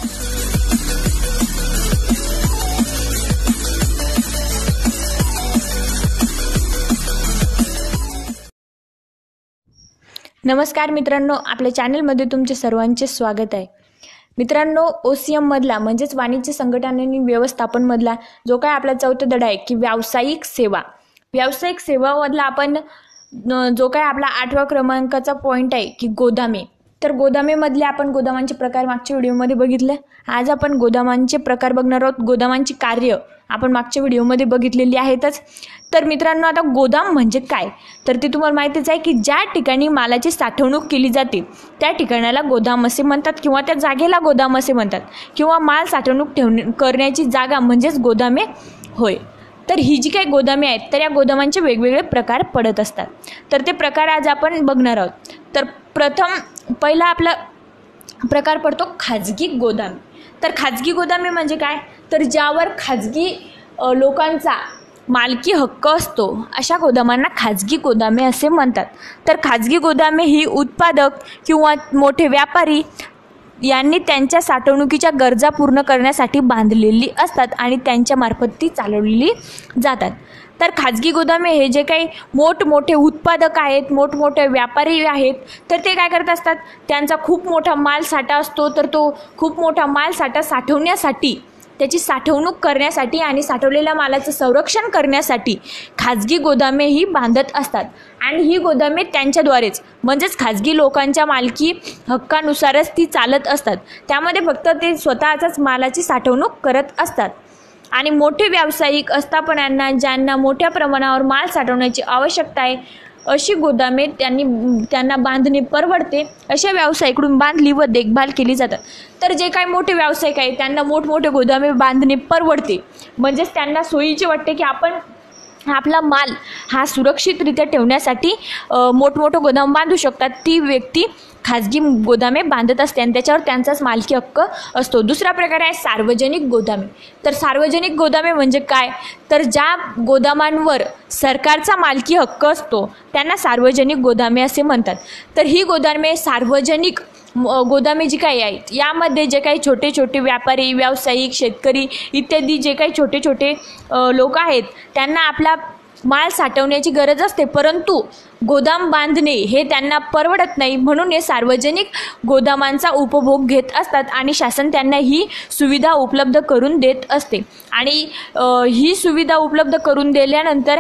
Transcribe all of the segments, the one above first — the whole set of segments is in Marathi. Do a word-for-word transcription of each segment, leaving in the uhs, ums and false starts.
नमस्कार मित्रांनो, आपल्या चॅनलमध्ये तुमचे सर्वांचे स्वागत आहे. मित्रांनो, ओ सी एम मधला म्हणजेच वाणिज्य संघटन आणि व्यवस्थापन मधला जो काय आपला चौथा धडा आहे की व्यावसायिक सेवा, व्यावसायिक सेवा मधला आपण जो काय आपला आठवा क्रमांकाचा पॉइंट आहे की गोदामे. तर गोदामेमधले आपण गोदामांचे प्रकार मागच्या व्हिडिओमध्ये बघितले. आज आपण गोदामांचे प्रकार बघणार आहोत. गोदामांची कार्य आपण मागच्या व्हिडिओमध्ये बघितलेली आहेतच. तर मित्रांनो, आता गोदाम म्हणजे काय, तर ते तुम्हाला माहितीच आहे की ज्या ठिकाणी मालाची साठवणूक केली जाते त्या ठिकाणाला गोदाम असे म्हणतात किंवा त्या जागेला गोदाम असे म्हणतात किंवा माल साठवणूक ठेवणे करण्याची जागा म्हणजेच गोदामे होय. तर ही जी काही गोदामे आहेत तर या गोदामांचे वेगवेगळे प्रकार पडत असतात. तर ते प्रकार आज आपण बघणार आहोत. तर प्रथम पहिला आपला प्रकार पडतो खाजगी गोदामे. तर खाजगी गोदामे म्हणजे काय, तर ज्यावर खाजगी लोकांचा मालकी हक्क असतो अशा गोदामांना खाजगी गोदामे असे म्हणतात. तर खाजगी गोदामे ही उत्पादक किंवा मोठे व्यापारी यांनी त्यांच्या साठवणुकीच्या गरजा पूर्ण करण्यासाठी बांधलेली असतात आणि त्यांच्या मार्फत ती चालवलेली जातात. तर खाजगी गोदामे हे जे काही मोठमोठे उत्पादक आहेत, मोठमोठे व्यापारी आहेत, तर ते काय करत असतात, त्यांचा खूप मोठा माल साठा असतो. तर तो खूप मोठा माल साठा साठवण्यासाठी, त्याची साठवणूक करण्यासाठी आणि साठवलेल्या मालाचं संरक्षण करण्यासाठी खाजगी गोदामे ही बांधत असतात. आणि ही गोदामे त्यांच्याद्वारेच म्हणजेच खाजगी लोकांच्या मालकी हक्कानुसारच ती चालत असतात. त्यामध्ये फक्त ते स्वतःच्याच मालाची साठवणूक करत असतात. आणि मोठे व्यावसायिक आस्थापनांना ज्यांना मोठ्या प्रमाणावर माल साठवण्याची आवश्यकता आहे अशी गोदामे त्यांनी त्यांना बांधणे परवडते अशा व्यावसायिकडून बांधली व देखभाल केली जातात. तर जे काही मोठे व्यावसायिक आहेत त्यांना मोठमोठे गोदामे बांधणे परवडते, म्हणजेच त्यांना सोयीचे वाटते की आपण आपला माल हा सुरक्षितरित्या ठेवण्यासाठी मोठमोठे गोदाम बांधू शकतात. ती व्यक्ती खाजगी गोदामे बांधत असते आणि त्याच्यावर त्यांचाच मालकी हक्क असतो. दुसरा प्रकार आहे सार्वजनिक गोदामे. तर सार्वजनिक गोदामे म्हणजे काय, तर ज्या गोदामांवर सरकारचा मालकी हक्क असतो त्यांना सार्वजनिक गोदामे असे म्हणतात. तर ही गोदामे सार्वजनिक गोदामे जी काही आहेत यामध्ये जे काही छोटे छोटे व्यापारी, व्यावसायिक, शेतकरी इत्यादी जे काही छोटे छोटे लोक आहेत त्यांना आपला माल साठवण्याची गरज असते, परंतु गोदाम बांधणे हे त्यांना परवडत नाही, म्हणून हे सार्वजनिक गोदामांचा उपभोग घेत असतात आणि शासन त्यांना ही सुविधा उपलब्ध करून देत असते. आणि ही सुविधा उपलब्ध करून दिल्यानंतर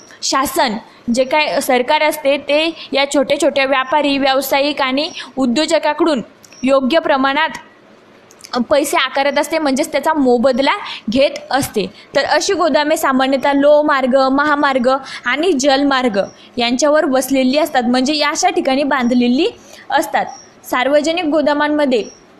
शासन जे काय सरकार असते ते या छोट्या छोट्या व्यापारी, व्यावसायिक आणि उद्योजकाकडून योग्य प्रमाणात पैसे आकारत असते, म्हणजेच त्याचा मोबदला घेत असते. तर अशी गोदामे सामान्यतः लोहमार्ग, महामार्ग आणि जलमार्ग यांच्यावर बसलेली असतात, म्हणजे या अशा ठिकाणी बांधलेली असतात. सार्वजनिक गोदामांमध्ये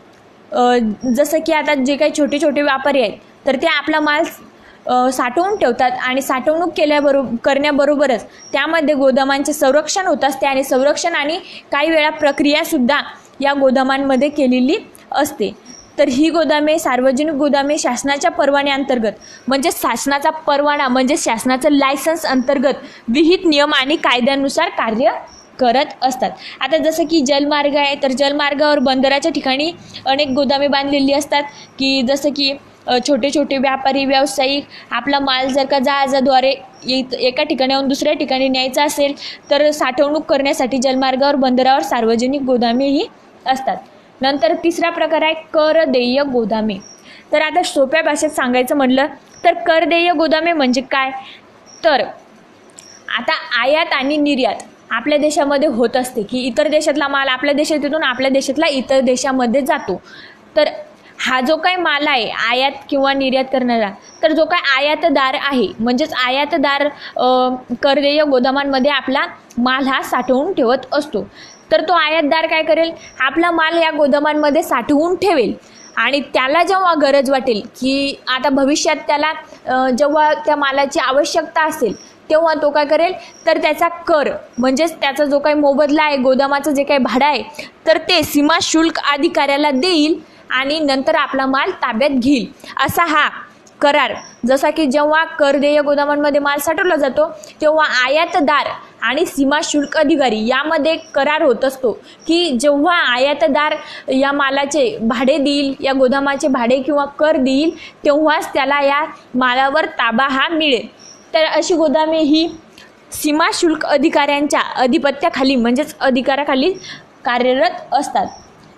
जसं की आता जे काही छोटे छोटे व्यापारी आहेत तर ते आपला माल साठवून ठेवतात आणि साठवणूक केल्याबरोबर करण्याबरोबरच त्यामध्ये गोदामांचे संरक्षण होत असते आणि संरक्षण आणि काही वेळा प्रक्रियासुद्धा या गोदामांमध्ये केलेली असते. तर ही गोदामे सार्वजनिक गोदामे शासनाच्या परवान्याअंतर्गत म्हणजे शासनाचा परवाना म्हणजे शासनाचं लायसन्स अंतर्गत विहित नियम आणि कायद्यानुसार कार्य करत असतात. आता जसं की जलमार्ग आहे, तर जलमार्गावर बंदराच्या ठिकाणी अनेक गोदामे बांधलेली असतात की जसं की छोटे छोटे व्यापारी, व्यावसायिक आपला माल जर का जहाजाद्वारे एका ठिकाणाहून दुसऱ्या ठिकाणी न्यायचा असेल तर साठवणूक करण्यासाठी जलमार्गावर बंदरावर सार्वजनिक गोदामेही असतात. नंतर तिसरा प्रकार आहे कर देय गोदामे. तर आता सोप्या भाषेत सांगायचं म्हटलं तर कर देय गोदामे म्हणजे काय, तर आता आयात आणि निर्यात आपल्या देशामध्ये होत असते की इतर देशातला माल आपल्या देशात येऊन आपल्या देशातला इतर देशामध्ये जातो. तर हा जो काही माल आहे आयात किंवा निर्यात करणारा, तर जो काही आयातदार आहे म्हणजेच आयातदार करदेय गोदामांमध्ये आपला माल हा साठवून ठेवत असतो. तर तो आयातदार काय करेल, आपला माल या गोदामांमध्ये साठवून ठेवेल आणि त्याला जेव्हा गरज वाटेल की आता भविष्यात त्याला जेव्हा त्या मालाची आवश्यकता असेल तेव्हा तो काय करेल, तर त्याचा कर म्हणजेच त्याचा जो काही मोबदला आहे, गोदामाचं जे काही भाडं आहे तर ते सीमा शुल्क अधिकाऱ्याला देईल आणि नंतर आपला माल ताब्यात घेईल. असा हा करार, जसा की जेव्हा कर देय गोदामांमध्ये माल साठवला जातो तेव्हा आयातदार आणि सीमा शुल्क अधिकारी यामध्ये करार होत असतो की जेव्हा आयातदार या मालाचे भाडे देईल, या गोदामाचे भाडे किंवा कर देईल, तेव्हाच त्याला या मालावर ताबा हा मिळेल. तर अशी गोदामे ही सीमा शुल्क अधिकाऱ्यांच्या अधिपत्याखाली म्हणजेच अधिकाराखाली कार्यरत असतात.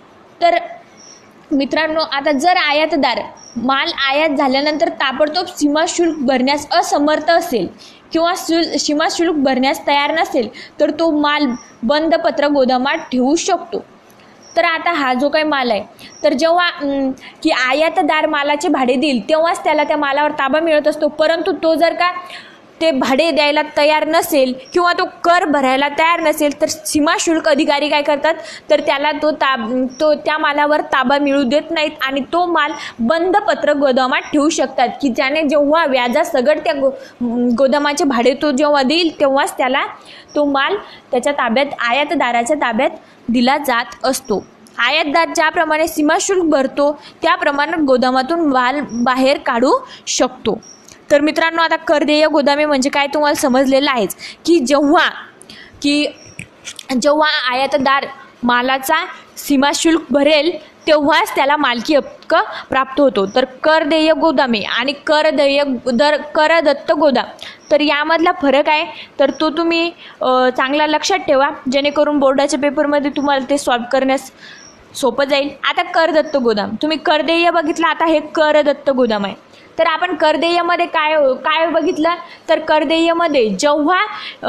तर मित्रांनो, आता जर आयातदार माल आयात झाल्यानंतर ताबडतोब सीमा शुल्क भरण्यास असमर्थ असेल किंवा सीमा शुल्क भरण्यास तयार नसेल तर तो माल बंदपत्र गोदामात ठेवू शकतो. तर आता हा जो काही माल आहे, तर जेव्हा की आयातदार मालाचे भाडे देईल तेव्हाच त्याला त्या मालावर ताबा मिळत असतो. परंतु तो जर का ते भाडे द्यायला तयार नसेल किंवा तो कर भरायला तयार नसेल तर सीमा शुल्क अधिकारी काय करतात, तर त्याला तो ताब तो त्या मालावर ताबा मिळू देत नाहीत आणि तो माल बंदपत्र गोदामात ठेवू शकतात की ज्याने जेव्हा व्याजासकट त्या गो गोदामाचे भाडे तो जेव्हा देईल तेव्हाच त्याला तो माल त्याच्या ताब्यात आयातदाराच्या ताब्यात दिला जात असतो. आयातदार ज्याप्रमाणे सीमा शुल्क भरतो त्याप्रमाणे गोदामातून माल बाहेर काढू शकतो. तर मित्रांनो, आता करदेय गोदामे म्हणजे काय तुम्हाला समजलेलं आहेच की जेव्हा की जेव्हा आयातदार मालाचा सीमा शुल्क भरेल तेव्हाच त्याला मालकी हक्क प्राप्त होतो. तर करदेय गोदामे आणि करदेय दर करदत्त गोदाम, तर यामधला फरक आहे तर तो तुम्ही चांगला लक्षात ठेवा जेणेकरून बोर्डाच्या पेपरमध्ये तुम्हाला ते सॉल्व करण्यास सोपं जाईल. आता करदत्त गोदाम, तुम्ही करदेय बघितलं, आता हे करदत्त गोदाम आहे. तर आपण करदेयमध्ये काय काय बघितलं, तर करदेयमध्ये जेव्हा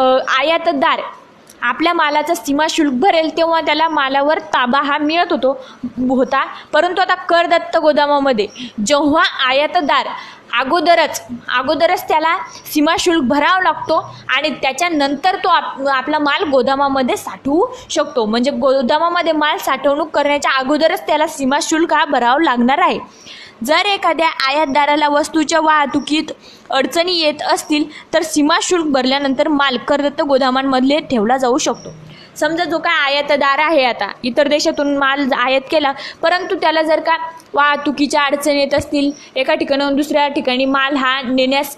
आयातदार आपल्या मालाचा सीमा शुल्क भरेल तेव्हा त्याला मालावर ताबा हा मिळत होतो होता परंतु आता करदत्त गोदामामध्ये जेव्हा आयातदार अगोदरच अगोदरच त्याला सीमा शुल्क भरावा लागतो आणि त्याच्यानंतर तो आप आपला माल गोदामामध्ये साठवू शकतो. म्हणजे गोदामामध्ये माल साठवणूक करण्याच्या अगोदरच त्याला सीमा शुल्क हा भरावा लागणार आहे. जर एखाद्या आयातदाराला वस्तूच्या वाहतुकीत अडचणी येत असतील तर सीमा शुल्क भरल्यानंतर माल करदत्त गोदामांमध्ये ठेवला जाऊ शकतो. समजा जो काय आयातदार आहे, आता इतर देशातून माल आयात केला परंतु त्याला जर का वाहतुकीच्या अडचणी येत असतील, एका ठिकाणाहून दुसऱ्या ठिकाणी माल हा नेण्यास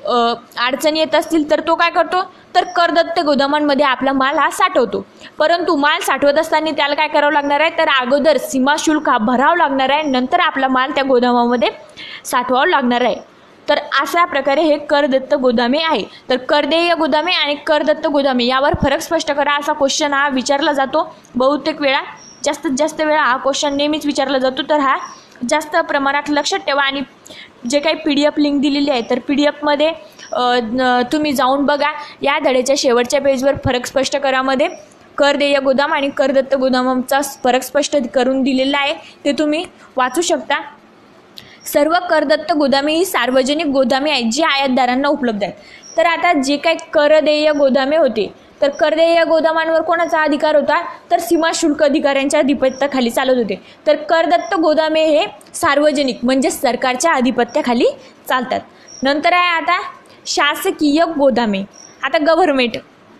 अडचणी येत असतील तर तो काय करतो, तर करदत्त गोदामांमध्ये आपला माल हा साठवतो. परंतु माल साठवत असताना त्याला काय करावं लागणार आहे, तर अगोदर सीमा शुल्क हा भरावा लागणार आहे, नंतर आपला माल त्या गोदामामध्ये साठवावा लागणार आहे. तर अशा प्रकारे हे करदत्त गोदामे आहे. तर करदेय गोदामे आणि करदत्त गोदामे यावर फरक स्पष्ट करा असा क्वेश्चन हा विचारला जातो बहुतेक वेळा. जास्तीत जास्त वेळा हा क्वेश्चन नेहमीच विचारला जातो. तर हा जास्त प्रमाणात लक्षात ठेवा आणि जे काही पी डी एफ लिंक दिलेली आहे तर पी डी एफमध्ये तुम्ही जाऊन बघा. या धड्याच्या शेवटच्या पेजवर फरक स्पष्ट करामध्ये करदेय गोदाम आणि करदत्त गोदामांचा फरक स्पष्ट करून दिलेला आहे, ते तुम्ही वाचू शकता. सर्व करदत्त गोदामे ही सार्वजनिक गोदामे आहेत जी आयातदारांना उपलब्ध आहेत. तर आता जे काही करदेय गोदामे होते तर करदेय गोदामांवर कोणाचा अधिकार होता, तर सीमा शुल्क अधिकाऱ्यांच्या अधिपत्याखाली चालत होते. तर करदत्त गोदामे हे सार्वजनिक म्हणजे सरकारच्या अधिपत्याखाली चालतात. नंतर आहे आता शासकीय गोदामे, आता गव्हर्नमेंट.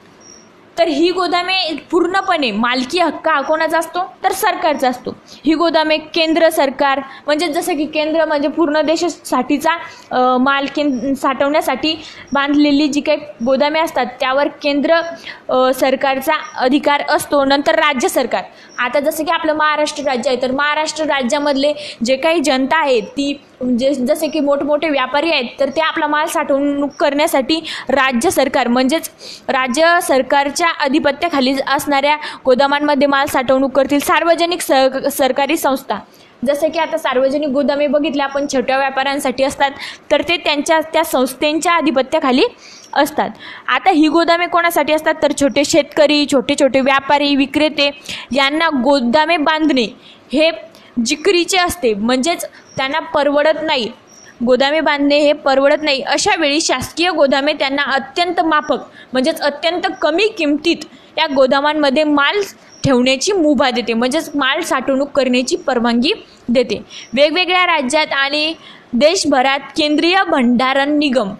तर ही गोदामे पूर्णपणे मालकी हक्क हा कोणाचा असतो, तर सरकारचा असतो. ही गोदामे केंद्र सरकार म्हणजे जसं की केंद्र म्हणजे पूर्ण देशासाठीचा माल कें साठवण्यासाठी बांधलेली जी काही गोदामे असतात त्यावर केंद्र सरकारचा अधिकार असतो. नंतर राज्य सरकार, आता जसं की आपलं महाराष्ट्र राज्य आहे तर महाराष्ट्र राज्यामधले जे काही जनता आहे ती जे जसे की मोठमोठे व्यापारी आहेत तर ते आपला माल साठवणूक करण्यासाठी राज्य सरकार म्हणजेच राज्य सरकारच्या अधिपत्याखाली असणाऱ्या गोदामांमध्ये माल साठवणूक करतील. सार्वजनिक सर सरकारी संस्था, जसं की आता सार्वजनिक गोदामे बघितले आपण छोट्या व्यापाऱ्यांसाठी असतात तर ते त्यांच्या त्या संस्थेच्या अधिपत्याखाली असतात. आता ही गोदामे कोणासाठी असतात, तर छोटे शेतकरी, छोटे छोटे व्यापारी, विक्रेते यांना गोदामे बांधणे हे जिकरीचे असते म्हणजेच त्यांना परवडत नाही. गोदामे बांधणे हे परवडत नाही. अशा वेळी शासकीय गोदामे त्यांना अत्यंत माफक म्हणजेच अत्यंत कमी किमतीत या गोदामांमध्ये माल ठेवण्याची मुभा देते म्हणजेच माल साठवणूक करण्याची परवानगी देते. वेगवेगळ्या राज्यात आणि देशभरात केंद्रीय भंडारण निगम,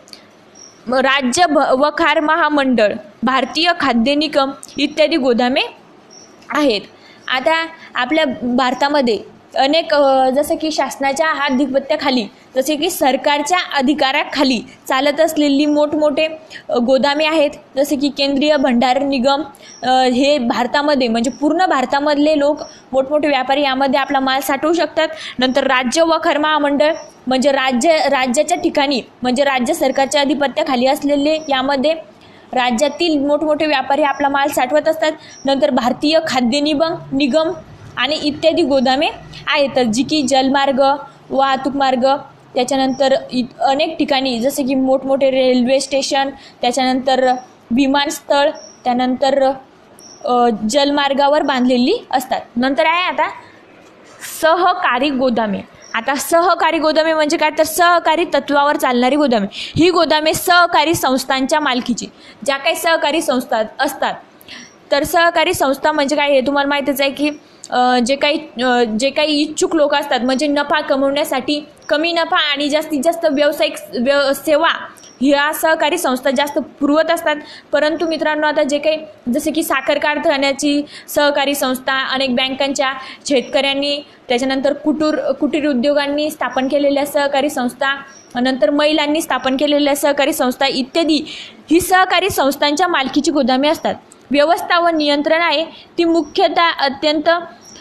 राज्य वखार महामंडळ, भारतीय खाद्य निगम इत्यादी गोदामे आहेत. आता आपल्या भारतामध्ये अनेक जसं की शासनाच्या हातधिपत्याखाली, जसे की सरकारच्या अधिकाराखाली चालत असलेली मोठमोठे गोदामे आहेत. जसे की केंद्रीय भंडार निगम, हे भारतामध्ये म्हणजे पूर्ण भारतामधले लोक मोठमोठे व्यापारी यामध्ये आपला माल साठवू शकतात. नंतर राज्य वखार महामंडळ म्हणजे राज्य राज्याच्या ठिकाणी म्हणजे राज्य सरकारच्या अधिपत्याखाली असलेले यामध्ये राज्यातील मोठमोठे व्यापारी आपला माल साठवत असतात. नंतर भारतीय खाद्य निगम निगम आणि इत्यादी गोदामे आहेत, जी की जलमार्ग, वाहतूक मार्ग, त्याच्यानंतर अनेक ठिकाणी जसे की मोठमोठे रेल्वे स्टेशन, त्याच्यानंतर विमानस्थळ, त्यानंतर जलमार्गावर बांधलेली असतात. नंतर आहे आता सहकारी गोदामे. आता सहकारी गोदामे म्हणजे काय, तर सहकारी तत्वावर चालणारी गोदामे. ही गोदामे सहकारी संस्थांच्या मालकीची, ज्या काही सहकारी संस्था असतात, तर सहकारी संस्था म्हणजे काय हे तुम्हाला माहितीच आहे की जे काही जे काही इच्छुक लोक असतात म्हणजे नफा कमवण्यासाठी कमी नफा आणि जास्तीत जास्त व्यावसायिक व्यव सेवा ह्या सहकारी संस्था जास्त पुरवत असतात. परंतु मित्रांनो, आता जे काही जसे की साखर कारखान्याची सहकारी संस्था, अनेक बँकांच्या, शेतकऱ्यांनी, त्याच्यानंतर कुटीर कुटीर उद्योगांनी स्थापन केलेल्या सहकारी संस्था, नंतर महिलांनी स्थापन केलेल्या सहकारी संस्था इत्यादी ही सहकारी संस्थांच्या मालकीची गोदामे असतात. व्यवस्था व नियंत्रण आहे ती मुख्यतः अत्यंत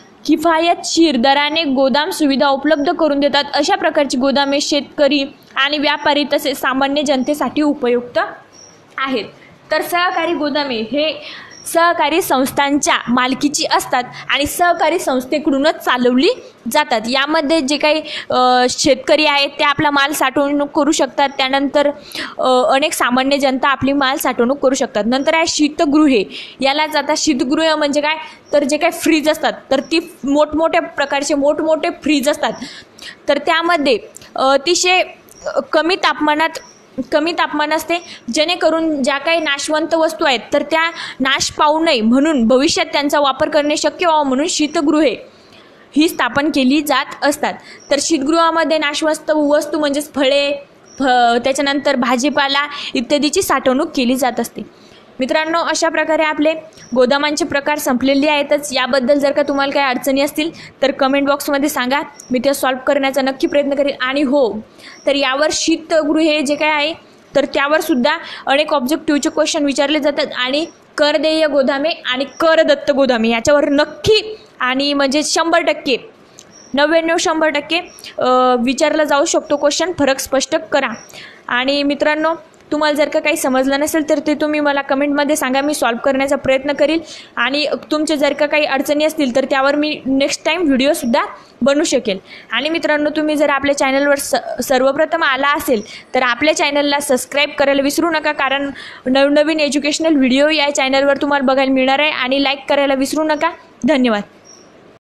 किफायतशीर दराने गोदाम सुविधा उपलब्ध करून देतात. अशा प्रकारची गोदामे शेतकरी आणि व्यापारी तसेच सामान्य जनतेसाठी उपयुक्त आहेत. तर सहकारी गोदामे हे सहकारी संस्थांच्या मालकीची असतात आणि सहकारी संस्थेकडूनच चालवली जातात. यामध्ये जे काही शेतकरी आहेत ते आपला माल साठवणूक करू शकतात. त्यानंतर अनेक सामान्य जनता आपली माल साठवणूक करू शकतात. नंतर आहे शीतगृहे. यालाच आता शीतगृह म्हणजे काय, तर जे काही फ्रीज असतात तर ती मोठमोठ्या प्रकारचे मोठमोठे फ्रीज असतात. तर त्यामध्ये अतिशय कमी तापमानात कमी तापमान असते, जेणेकरून ज्या काही नाशवंत वस्तू आहेत तर त्या नाश पावू नये म्हणून भविष्यात त्यांचा वापर करणे शक्य व्हावं म्हणून शीतगृहे ही स्थापन केली जात असतात. तर शीतगृहामध्ये नाशवंत वस्तू म्हणजेच फळे, फ त्याच्यानंतर भाजीपाला इत्यादीची साठवणूक केली जात असते. मित्रांनो, अशा प्रकारे आपले गोदामांचे प्रकार संपलेले आहेतच. याबद्दल जर का तुम्हाला काही अडचणी असतील तर कमेंट बॉक्समध्ये सांगा, मी ते सॉल्व्ह करण्याचा नक्की प्रयत्न करेन. आणि हो, तर यावर शीतगृहे जे काय आहे तर त्यावर सुद्धा अनेक ऑब्जेक्टिव्हचे क्वेश्चन विचारले जातात आणि कर देय गोदामे आणि कर दत्त गोदामे याच्यावर नक्की आणि म्हणजे शंभर टक्के नव्याण्णव शंभर टक्के विचारला जाऊ शकतो क्वेश्चन. फरक स्पष्ट करा. आणि मित्रांनो, तुम्हाला जर का काही समजलं नसेल तर ते तुम्ही मला कमेंटमध्ये सांगा, मी सॉल्व्ह करण्याचा प्रयत्न करील. आणि तुमचे जर का काही अडचणी असतील तर त्यावर मी नेक्स्ट टाईम व्हिडिओसुद्धा बनवू शकेल. आणि मित्रांनो, तुम्ही जर आपल्या चॅनलवर स सर्वप्रथम आला असेल तर आपल्या चॅनलला सबस्क्राईब करायला विसरू नका, कारण नवनवीन एज्युकेशनल व्हिडिओ या चॅनलवर तुम्हाला बघायला मिळणार आहे. आणि लाईक करायला विसरू नका. धन्यवाद.